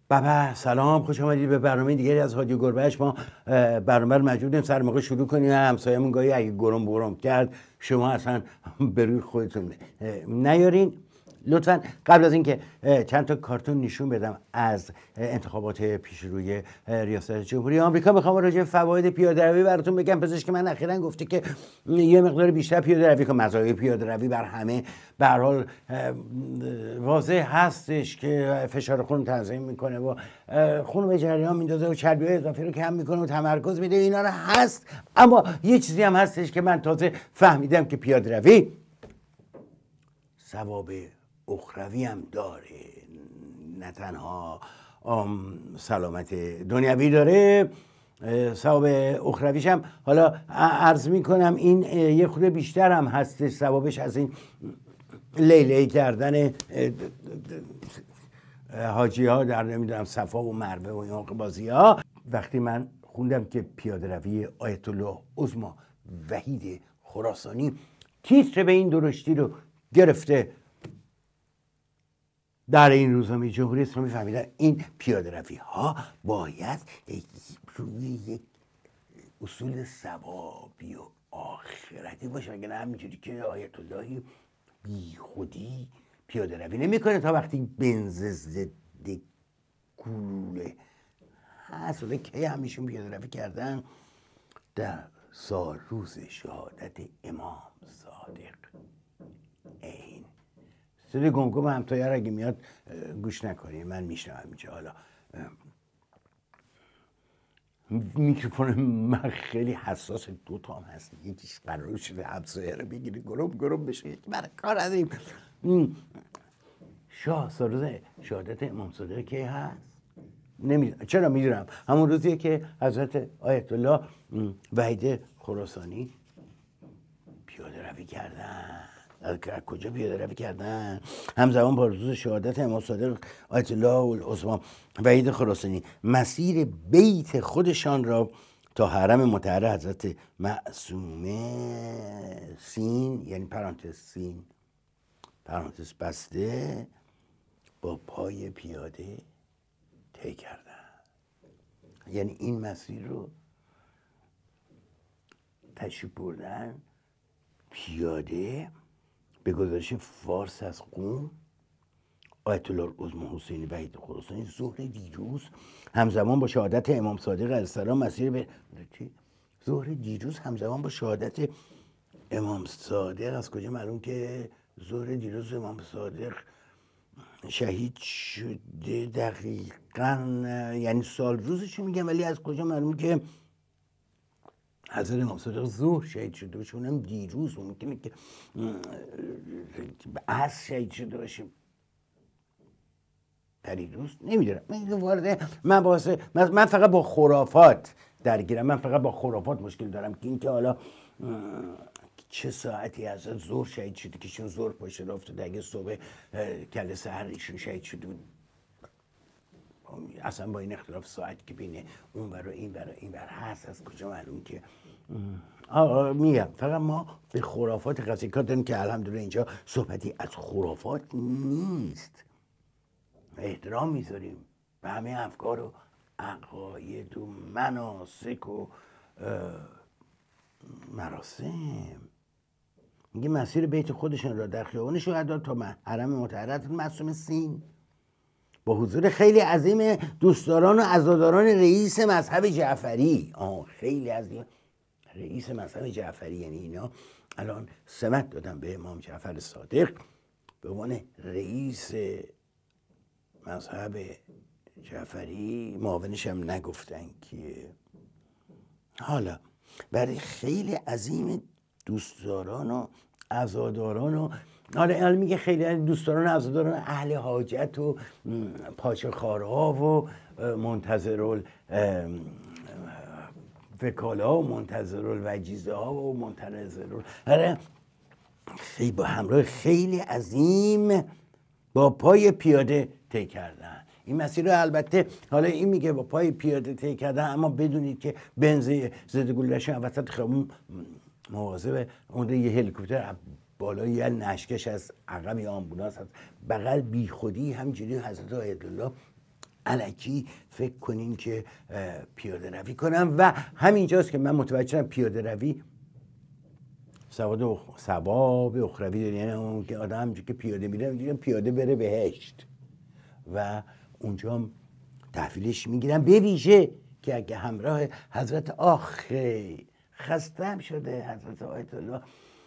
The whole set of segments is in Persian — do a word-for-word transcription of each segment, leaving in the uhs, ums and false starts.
بابا سلام، خوش آمدید به برنامه دیگری از رادیو گربه‌اش. ما برنامه رو مجبوریم سر موقع شروع کنیم. همسایه‌مون گاهی اگه گرم برم کرد شما اصلا به روی خودتون نیارین. لطفا قبل از اینکه چند تا کارتون نشون بدم از انتخابات پیش روی ریاست جمهوری آمریکا، میخوام راجع به فواید پیاده‌روی براتون بگم. پزشک من اخیراً گفته که یه مقدار بیشتر پیاده‌روی کن. مزایای پیاده‌روی بر همه به هر حال واضح هستش که فشار خون تنظیم میکنه و خون به جریان میندازه و چربی‌های اضافی رو کم میکنه و تمرکز میده. اینا رو هست، اما یه چیزی هم هستش که من تازه فهمیدم که پیاده‌روی ثواب اخروی هم داره، نه تنها سلامت دنیوی داره، ثواب اخرویش هم حالا عرض میکنم این یه خورده بیشتر هم هستش ثوابش از این لیلی کردن حاجی ها در نمیدونم صفا و مروه و این بازی ها. وقتی من خوندم که پیاده روی آیت الله عظما وحید خراسانی تیتر به این درشتی رو گرفته در این روزنامه جمهوری اسلامی، فهمیدن این پیاده روی ها باید روی یک اصول ثوابی و آخرتی باشه، اگر نه همینجوری که آیت اللهی بی خودی پیاده روی نمیکنه تا وقتی بنز ضد گلوله هست. کی همیشون پیاده روی کردن؟ در سال روز شهادت امام صادق. این صدای گمگم همتایر اگه میاد گوش نکنی، من میشنم اینجا. حالا میکروفون من خیلی حساس، دو تا هم هست، یکیش قرار شده همسایه رو بگیری گرم گرم بشه، یکی برای کار نداریم. شاه روز شهادت امام صادق کی هست؟ نمیدونم. چرا میدونم؟ همون روزیه که حضرت آیت الله وحید خراسانی پیاده روی کردن. از کجا پیاده روی کردن؟ همزمان با روز شهادت امام صادق آیت الله العظما وحید خراسانی مسیر بیت خودشان را تا حرم مطهر حضرت معصومه سین، یعنی پرانتز سین پرانتز بسته، با پای پیاده طی کردن. یعنی این مسیر رو تشریف بردن پیاده. به گزارش فارس از قم، آیت الله العظما حسین وحید خراسانی ظهر دیروز همزمان با شهادت امام صادق علیه السلام مسیر به ظهر دیروز همزمان با شهادت امام صادق. از کجا معلوم که ظهر دیروز امام صادق شهید شده دقیقاً؟ یعنی سال روزش میگم، ولی از کجا معلوم که حضرت امام صادق ظهر شهید شده باشه؟ اونم دیروز. ممکنه که عصر شهید شده باشه، پریروز، نمیدونم. من وارد من واسه من فقط با خرافات درگیرم. من فقط با خرافات مشکل دارم که اینکه حالا چه ساعتی از ظهر شهید شده که چون ظهر پاش افتاده، اگه صبح کله سحر ایشون شهید شده بود، اصلا با این اختلاف ساعت که بین اون ور و این ور و این ور هست، از کجا معلوم که آه میگم. فقط ما به خرافات قضیه کار داریم که الحمدلله اینجا صحبتی از خرافات نیست. احترام میذاریم به همه افکار و عقاید و مناسک و مراسم. میگه مسیر بیت خودشون را در خیابان شهدا تا حرم مطهر معصومه سین با حضور خیلی عظیم دوستداران و عزاداران رئیس مذهب جعفری. آه خیلی عظیم رئیس مذهب جعفری، یعنی اینا الان سمت دادن به امام جعفر صادق به عنوان رئیس مذهب جعفری. معاونش هم نگفتن که. حالا برای خیلی عظیم دوستداران و عزاداران و حالا الان میگه خیلی دوستداران و عزاداران اهل حاجت و پاچه‌خوارها و منتظر وکالا و منتظر الوجیزه ها و منتظر خیلی با همراه خیلی عظیم با پای پیاده طی کردن این مسیر رو. البته حالا این میگه با پای پیاده طی کردن، اما بدونید که بنز ضد گلوله‌شون وسط خیابون مواظب اون یه هلیکوپتر بالای یه نشکش از عقب یا آمبولانس از بغل بی خودی همینجوری حضرت آیت الله الکی فکر کنین که پیاده روی کنم. و همینجاست که من متوجه شدم پیاده روی ثواب ثواب اخروی داره، یعنی اون که آدم همونجوری که پیاده میره میگه پیاده بره بهشت و اونجا تحویلش میگیرم، به ویژه که اگه همراه حضرت آخه خستم شده حضرت آیت الله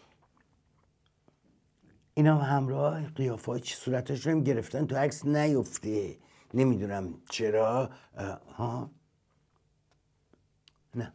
اینا همراه قیافه چی صورتش رو گرفتن تو عکس نیفته، نمیدونم چرا. ها نه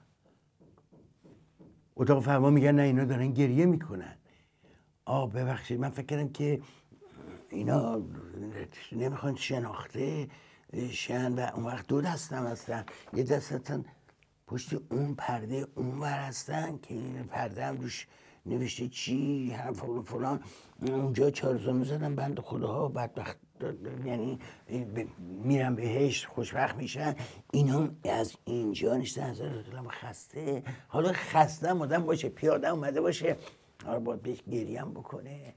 اتاق فرما میگن نه اینا دارن گریه میکنن. آه ببخشید من فکر کردم که اینا نمیخوان شناخته شن و اون وقت دو دستم هستن، یه دستتن پشت اون پرده اون ور هستن که این پرده هم روش نوشته چی هم فلان فلان. اونجا چارزانو زدن بند خداها بدبخت، یعنی میرن بهشت خوشبخت میشن. اینا از اینجا نشتن حضرت خسته، حالا خسته آدم باشه پیاده اومده باشه حالا باید بهش گریم بکنه.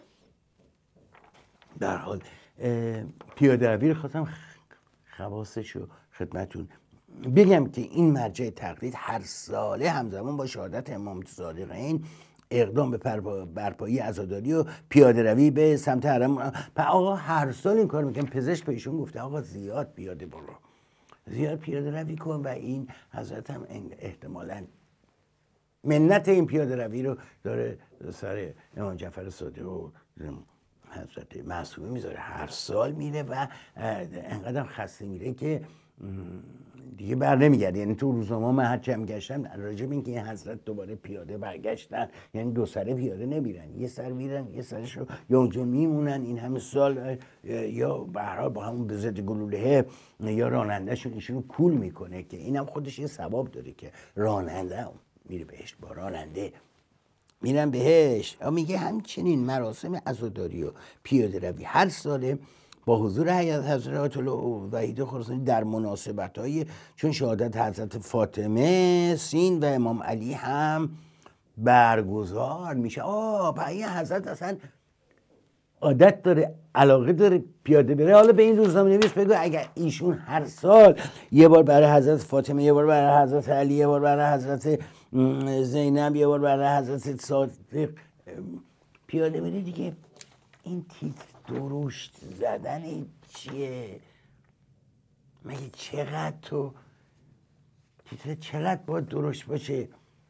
در حال پیاده روی رو خواستم خواستش رو خدمتون بگم که این مرجع تقلید هر ساله همزمان با شهادت امام صادقین اقدام به برپایی عزاداری و پیاده روی به سمت حرم. آقا هر سال این کار میکنم. پزشک بهشون گفته آقا زیاد پیاده برو، زیاد پیاده روی کن و این حضرت هم احتمالاً منت این پیاده روی رو داره سر امام جعفر صادق و حضرت معصومه میذاره. هر سال میره و انقدر خسته میره که دیگه بر نمیگرده. یعنی تو روزنامه من هرچی هم گشتم راجع به اینکه این حضرت دوباره پیاده برگشتن، یعنی دو سره پیاده نمیرن، یه سر میرن یه سرشو یا اونجا میمونن این همه سال، یا به هر حال با همون به ضد گلوله یا رانندهشون ایشونو کول میکنه که اینم خودش یه ثواب داره که راننده میره بهشت، با راننده میرن بهشت. میگه همچنین مراسم عزاداری و پیاده روی هر ساله با حضور هیئت حضرت وحید خراسانی در مناسبت‌های چون شهادت حضرت فاطمه سین و امام علی هم برگزار میشه. آه پس این حضرت اصلا عادت داره، علاقه داره پیاده بره. حالا به این روزنامه نویس بگو اگر ایشون هر سال یه بار برای حضرت فاطمه، یه بار برای حضرت علی، یه بار برای حضرت زینب، یه بار برای حضرت صادق پیاده بره دیگه این تیتر درشت زدن چیه؟ مگه چقدر تو تیتر چقدر باید درشت باشه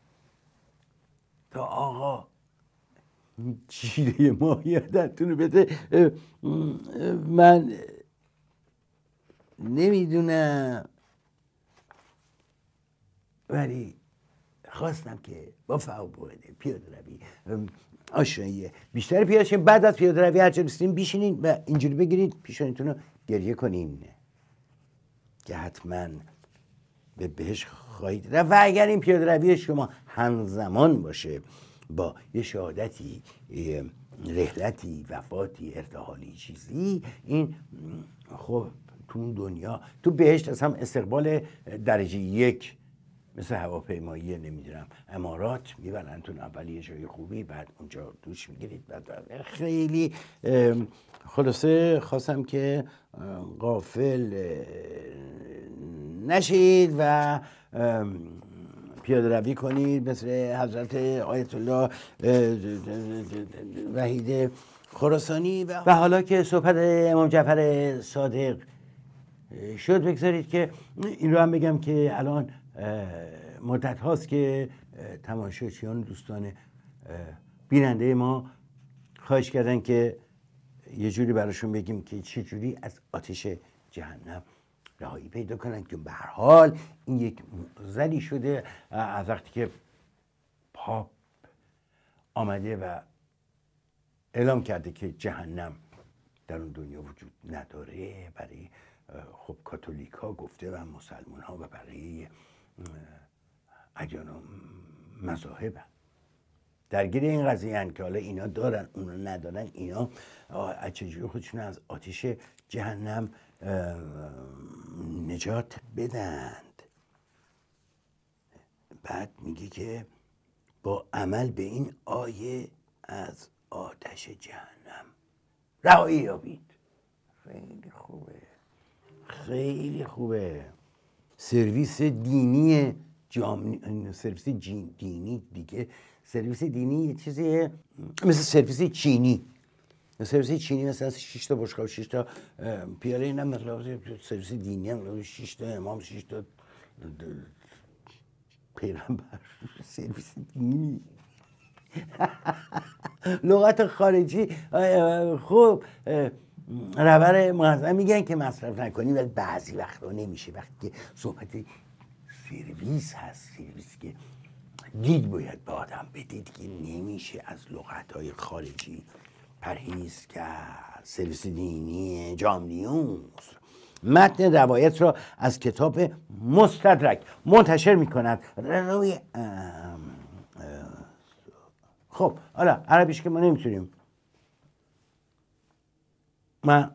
تا آقا جیره ماهیتتون رو بده؟ من نمیدونم ولی خواستم که با فوابده پیاده روی آشنایی بیشتر پیاده شیم. بعد از پیاده روی هرچه رسیدیم بیشینین و اینجوری بگیرید پیشانیتون رو گریه کنین که حتما به بهش خواهید رفت. و اگر این پیاده روی شما همزمان باشه با یه شهادتی، رحلتی، وفاتی، ارتحالی چیزی، این خب تو اون دنیا تو بهشت از هم استقبال درجه یک مثل هواپیمایی نمیدونم امارات میبرنتون اول یه جای خوبی، بعد اونجا دوش میگیرید، بعد خیلی خلاصه خواستم که غافل نشید و پیاده روی کنید مثل حضرت آیت الله وحید خراسانی. و حالا که صحبت امام جعفر صادق شد بگذارید که این رو هم بگم که الان مدت هاست که تماشاچیان دوستان بیننده ما خواهش کردن که یه جوری براشون بگیم که چه جوری از آتش جهنم رهایی پیدا کنن، که به هر حال این یک معضلی شده از وقتی که پاپ آمده و اعلام کرده که جهنم در اون دنیا وجود نداره. برای خب کاتولیک ها گفته و مسلمان ها و برای ادیان و مذاهب درگیر این قضیه هن که حالا اینا دارن اونا ندارن، اینا چجوری خودشون از آتش جهنم نجات بدند. بعد میگه که با عمل به این آیه از آتش جهنم رهایی یابید. خیلی خوبه. خیلی خوبه. سرویس دینی جام... سرویس جین... دینی دیگه، سرویس دینی یه چیزیه مثل سرویس چینی. سرویس چینی مثلا شش تا بشقاب، شش تا پیاله، اینم مثلا سرویس دینی هم شش تا امام، شش تا پیغمبر. سرویس دینی لغت خارجی خوب رهبر معظم میگن که مصرف نکنی، ولی بعضی وقتا نمیشه. وقتی که صحبت سرویس هست، سرویس که دید باید به آدم بدید که نمیشه از لغت‌های خارجی پرهیز کرد. سرویس دینی جامنیوس متن روایت را از کتاب مستدرک منتشر میکند روی خب حالا عربیش که ما نمیتونیم، من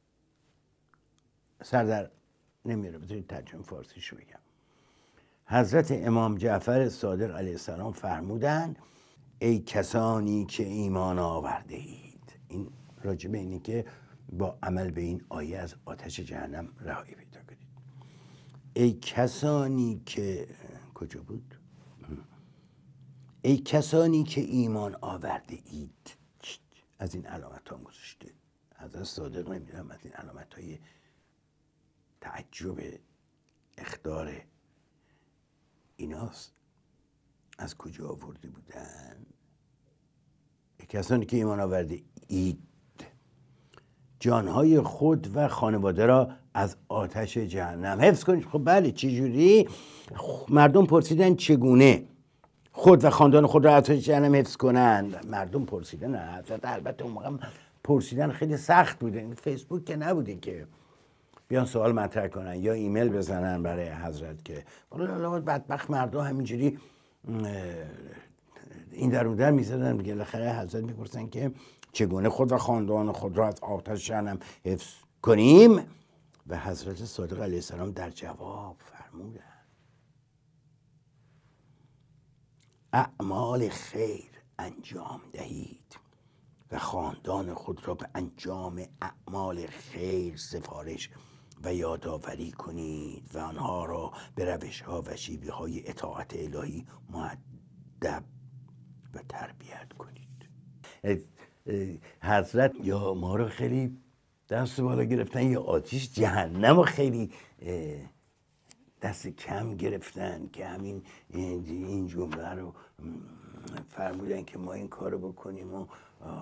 سردر نمیره بذارید ترجمه فارسیشو بگم. حضرت امام جعفر صادق علیه السلام فرمودند ای کسانی که ایمان آورده اید، این راجع به اینه که با عمل به این آیه از آتش جهنم رهایی پیدا کنید. ای کسانی که کجا بود؟ ای کسانی که ایمان آورده اید، از این علامت ها هم گذاشته حضرت صادق، نمیدونم از این علامت های تعجب اخطار ایناست از کجا آورده بودن؟ ای کسانی که ایمان آورده اید جانهای خود و خانواده را از آتش جهنم حفظ کنید. خب بله، چجوری؟ مردم پرسیدن چگونه خود و خاندان خود را از آتش جهنم حفظ کنند. مردم پرسیدن، حضرت البته اون موقع پرسیدن خیلی سخت بوده، فیسبوک که نبوده که بیان سوال مطرح کنن یا ایمیل بزنن برای حضرت که والا بدبخت مردم همینجوری این در اون در میزدن دیگه. بالاخره حضرت میپرسن که چگونه خود و خاندان خود را از آتش جهنم حفظ کنیم، و حضرت صادق علیه السلام در جواب فرمودن اعمال خیر انجام دهید و خاندان خود را به انجام اعمال خیر سفارش و یادآوری کنید و آنها را به روش‌ها و شیوه‌های اطاعت الهی مؤدب و تربیت کنید. حضرت یا ما رو خیلی دست بالا گرفتن یا آتش جهنم رو خیلی دست کم گرفتن که همین این جمله رو فرمودن که ما این کار رو بکنیم و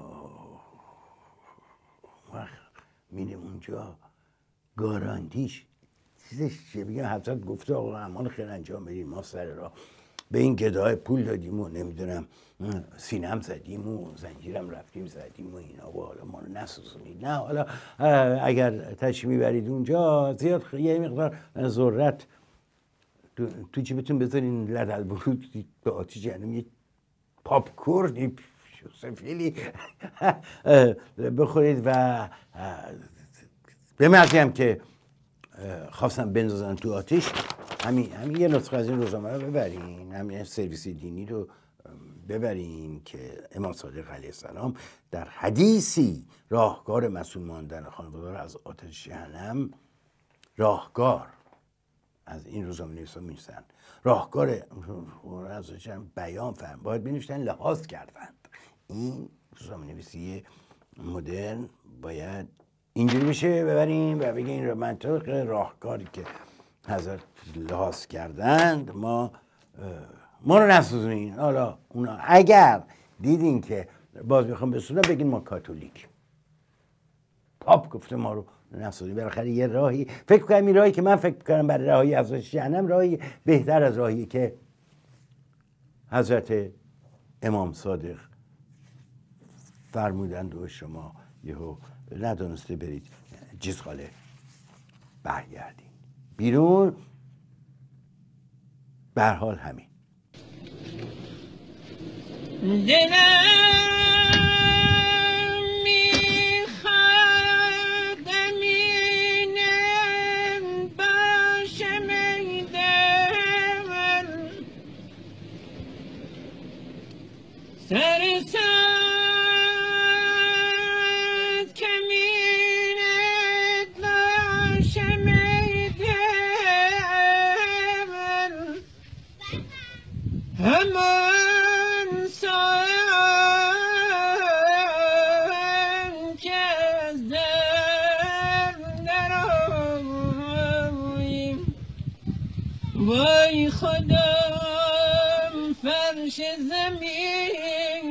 وقت میریم اونجا گارانتیش چیزش چه بگم. حضرت گفته آقا اعمال خیر انجام بدید، ما سر را به این گدای پول دادیم و نمیدونم سینم زدیم و زنجیرم رفتیم زدیم و اینا و حالا ما رو نسوزونید. نه حالا اگر تشریف میبرید اونجا زیاد یه مقدار ذرت تو, تو جیبتون بذارین لدل برود به آتش جهنم یه پاپ کورن سفیلی بخورید و به مرزی هم که خواستم بندازن تو آتش، همین همین یه نسخه از این روزنامه رو ببرین، همین سرویس دینی رو ببرین که امام صادق علیه السلام در حدیثی راهکار مسئول ماندن خانواده را از آتش جهنم، راهکار از این روزنامه نویسان می‌نویسن راهکار از جهنم بیان فرم باید بنوشتن لحاظ کردند. این روزنامه نویسی مدرن باید اینجوری بشه، ببریم و بگیم این منطق راهکاری که حضرت لحاظ کردند ما ما رو نسوزونین. حالا اونا اگر دیدین که باز میخوام بسونن بگین ما کاتولیک، پاپ گفته ما رو نسوزونین. بالاخره یه راهی فکر کنم، این راهی که من فکر کنم برای راهی از جهنم راهی بهتر از راهی که حضرت امام صادق فرمودند و شما یهو ندانسته برید جیزخاله برگردین بیرون. به هر حال همین دلم میخواد امینم باشم ای دل سر ساعت کمینت باشم وای خدا فرش زمین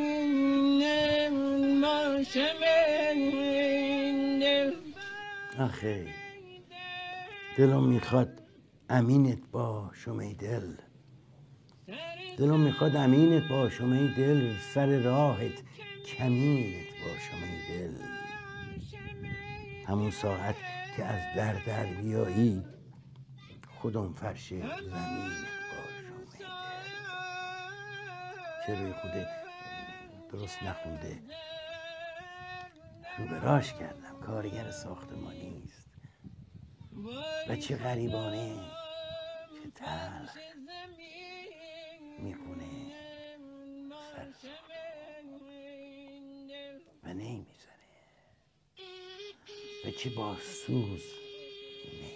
باشم این دل. آخه دلم میخواد امینت باشم ای دل، دلم میخواد امینت باشم ای دل، سر راهت کمینت باشم ای دل. همون ساعت که از در در بیایی خودم فرش زمینت باشم ای دل. چه روی خوده درست نخونده رو به راش کردم، کارگر ساختمانی است و چه غریبانه چه تلخ میخونه سر و نی میزنه و چه با سوز نی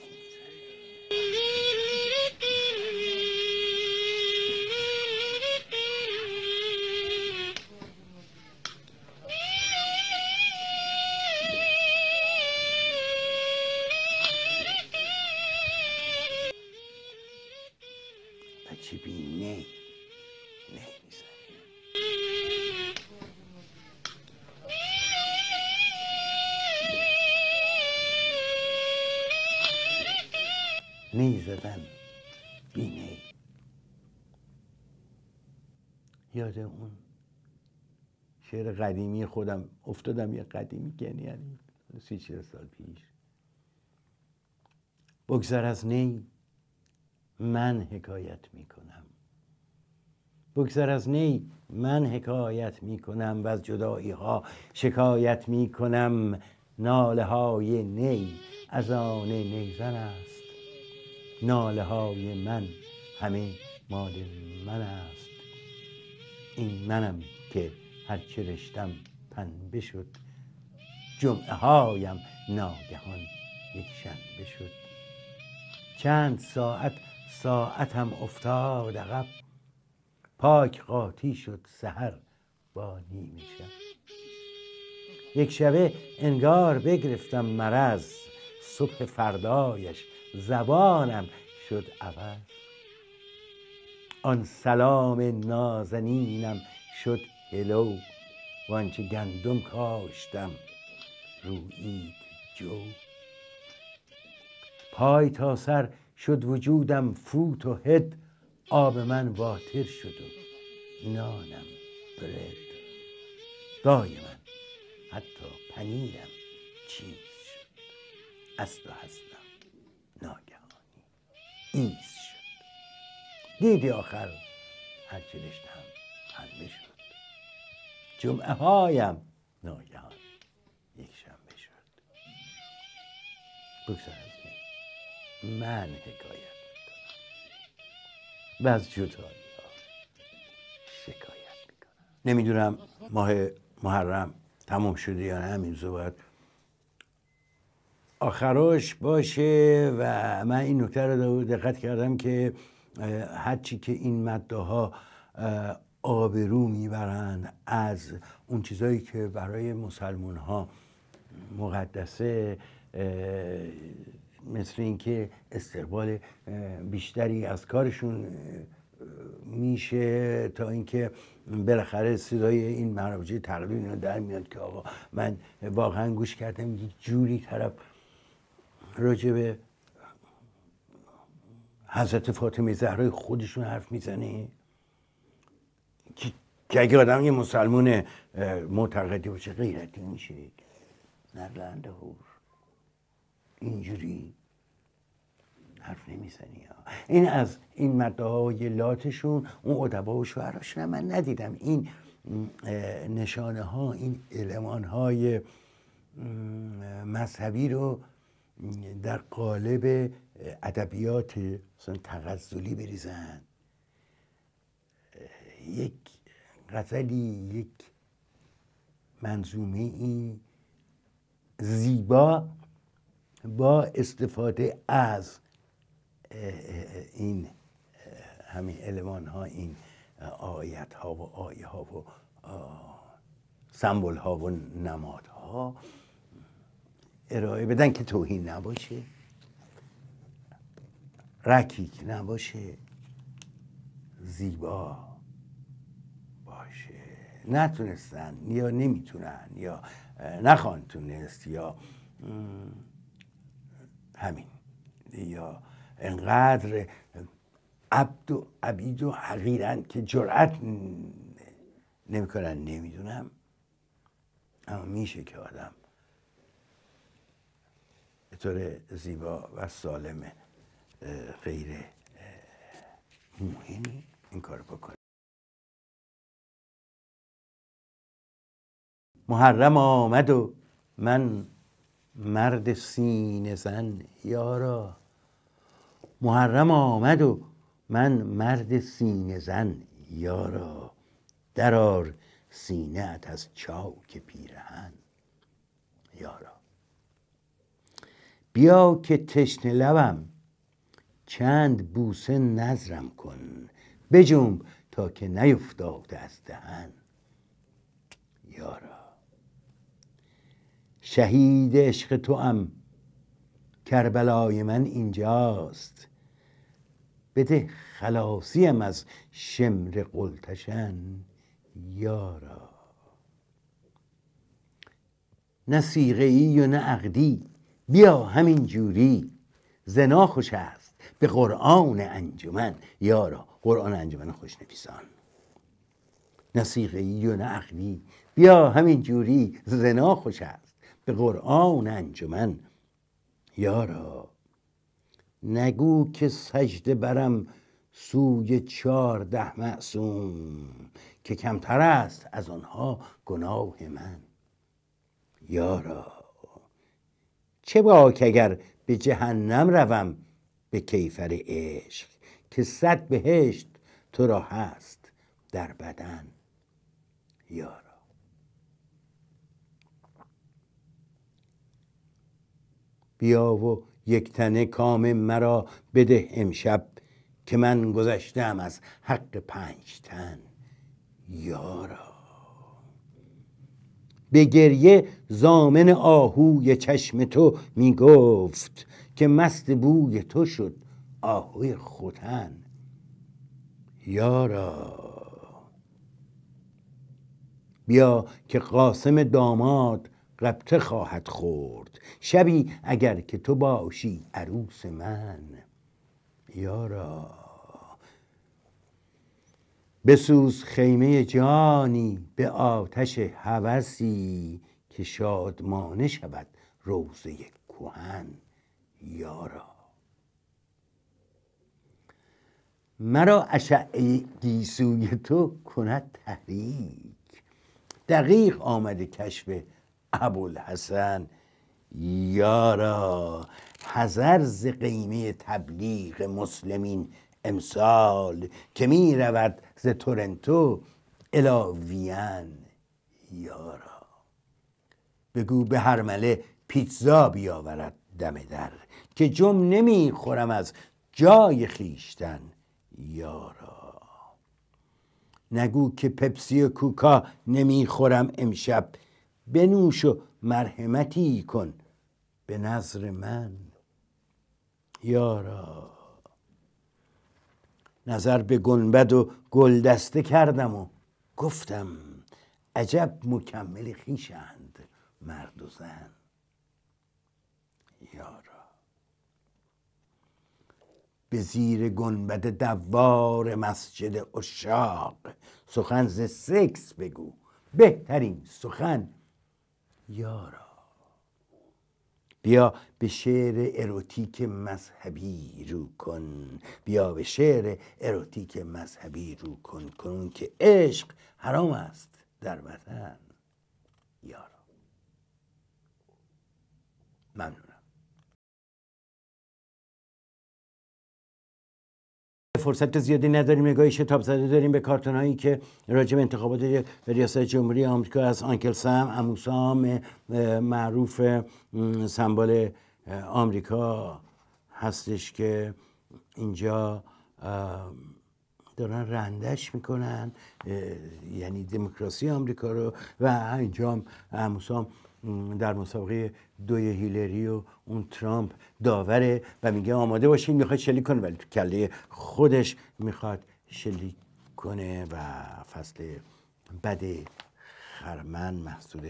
چی بی نی نی میزنه. نی زدن بی نی. یاد اون شعر قدیمی خودم افتادم، یه قدیمی کنی یعنی سی چهل سال پیش. بگذر از نی من حکایت می کنم، بگذر از نی من حکایت می کنم و از جدایی ها شکایت می کنم. ناله های نی از آن نیزن است، ناله های من همه مال من است. این منم که هرچه رشتم پنبه شد، جمعه هایم ناگهان یک شنبه شد. چند ساعت ساعتم افتاد عقب، پاک قاطی شد سحر با نیمه شب. یک شبه انگار بگرفتم مرض، صبح فردایش زبانم شد عوض. آن سلام نازنینم شد هلو، وانچه گندم کاشتم رویید جو. پای تا سر شد وجودم فوت و هد، آب من واتر شد و نانم برد. دایما حتی پنیرم چیز شد، است و هستم ناگهانی ایز شد. دیدی آخر هرچه رشتم پنبه شد، جمعه هایم ناگهان یک شنبه شد. بگذر از نی من حکایت میکنم و از جدایی ها شکایت میکنم. نمیدونم ماه محرم تموم شده یا نه، همین روزا باید آخراش باشه و من این نکته رو دقت کردم که هرچی که این مده ها آبرو میبرن از اون چیزایی که برای مسلمان ها مقدسه، مثل اینکه استقبال بیشتری از کارشون میشه، تا اینکه بالاخره صدای این مراجع تقریبا اینا در میاد که آقا من واقعا گوش کردم یک جوری طرف راجع به حضرت فاطمه زهرا خودشون حرف میزنه که اگه آدم یه مسلمان معتقدی باشه غیرتی میشه. نرلنده هور اینجوری حرف نمیزنی. این از این مده های لاتشون، اون ادبا و شعراشون من ندیدم. این نشانه ها، این المان های مذهبی رو در قالب ادبیات مثلا تغزلی بریزن. یک غزلی، یک منظومه این زیبا با استفاده از این همین المان ها، این آیت ها و آیه ها و سمبل ها و نماد ها ارائه بدن که توهین نباشه. رکیک نباشه، زیبا باشه. نتونستن یا نمیتونن یا نخوان تونست یا همین، یا انقدر عبد و عبید و حقیرن که جرأت نمیکنن. نمیدونم، اما میشه که آدم به طور زیبا و سالم غیر موهنی این کار بکنه. محرم آمد و من مرد سینه زن یارا. محرم آمد و من مرد سینه زن یارا. درار سینه ات از چاک پیرهن یارا. بیا که تشنه لبم چند بوسه نذرم کن. بجنب تا که نیفتاده از دهن یارا. شهید عشق توام کربلای من اینجاست. بده خلاصیم از شمر قلتشن یارا. نه صیغه ای و نه عقدی، بیا همین جوری. زنا خوش است به قرآن انجمن یارا. قرآن انجمن خوشنویسان. نه صیغه ای و نه عقدی، بیا همین جوری. زنا خوش است به قرآن انجمن یارا. نگو که سجده برم سوی چارده معصوم، که کمتر است از آنها گناه من یارا. چه باک اگر به جهنم روم به کیفر عشق، که صد بهشت تو را هست در بدن یارا. بیا و یک تنه کام مرا بده امشب، که من گذشتم از حق پنج تن یارا. به گریه زامن آهوی چشم تو می گفت، که مست بوی تو شد آهوی ختن یارا. بیا که قاسم داماد غبطه خواهد خورد، شبی اگر که تو باشی عروس من یارا. بسوز خیمه جانی به آتش هوسی، که شادمانه شود روضه کهن یارا. مرا اشعه گیسوی تو کند تحریک، دقیق آمده کشف ابوالحسن یارا. حذر ز قیمه تبلیغ مسلمین امسال، که می رود ز تورنتو الی وین یارا. بگو به هرمله پیتزا بیاورد دم در، که جم نمی خورم از جای خیشتن یارا. نگو که پپسی و کوکا نمی خورم امشب، بنوش و مرحمتی کن به نظر من یارا. نظر به گنبد و گلدسته کردم و گفتم، عجب مکمل خویشند مرد و زن یارا. به زیر گنبد دوار مسجد عشاق، سخن ز سکس بگو بهترین سخن یارا. بیا به شعر اروتیک مذهبی رو کن، بیا به شعر اروتیک مذهبی رو کن، کنون که عشق حرام است در وطن یارا. ممنونم. فرصت زیادی نداریم، نگاهی شتاب زده داریم به کارتون هایی که راجع به انتخابات ریاست جمهوری آمریکا از آنکل سم، عمو سام معروف سمبل آمریکا هستش که اینجا دارن رندش میکنن، یعنی دموکراسی آمریکا رو. و اینجا هم عمو سام در مسابقه دوی هیلری و اون ترامپ داوره و میگه آماده باشین میخواد شلیک کنه، ولی تو کله خودش میخواد شلیک کنه و فصل بد خرمن محصول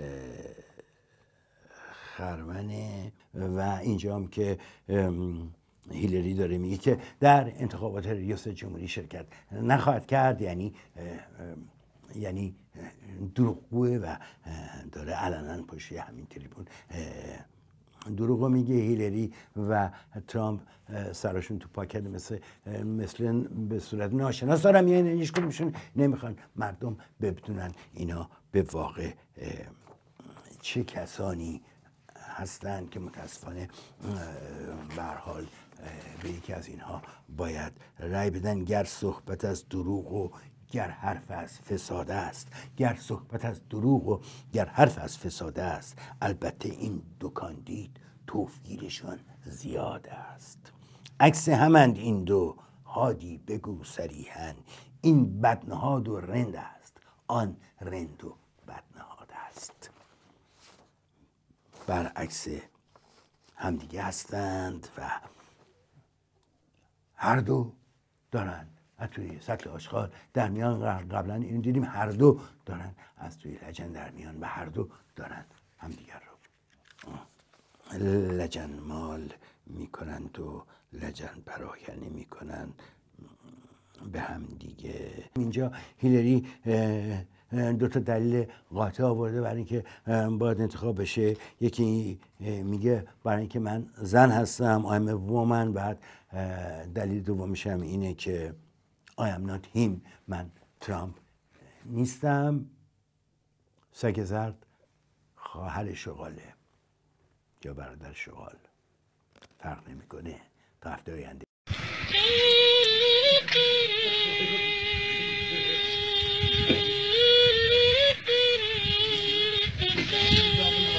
خرمنه. و اینجا هم که هیلری داره میگه که در انتخابات ریاست جمهوری شرکت نخواهد کرد، یعنی یعنی دروغگوه و داره علنا پشت همین تریبون دروغو میگه. هیلری و ترامپ سراشون تو پاکت مثل مثل به صورت ناشناس دارن، یعنی هیچ کدومشون نمیخوان مردم بدونن اینا به واقع چه کسانی هستن که متاسفانه به هر حال به یکی از اینها باید رأی بدن. گر صحبت از دروغ و گر حرف از فساد است، گر صحبت از دروغ و گر حرف از فساد است، البته این دو کاندید توفیرشان زیاد است. عکس همند این دو، هادی بگو صریحاً، این بدنهاد و رند است، آن رند و بدنهاد است. برعکس همدیگه هستند و هر دو دارن از توی سطل آشغال در میان. قبلا اینو دیدیم، هر دو دارن از توی لجن در میان و هر دو دارن همدیگر رو لجن مال میکنند و لجن پراکنی میکنند به هم دیگه. اینجا هیلری دو تا دلیل قاطع آورده برای اینکه باید انتخاب بشه. یکی میگه برای اینکه من زن هستم، I'm a woman. بعد دلیل دومش هم اینه که I am not him، من ترامپ نیستم. سگ زرد خواهر شغاله یا برادر شغال، فرق نمیکنه. تا هفته آینده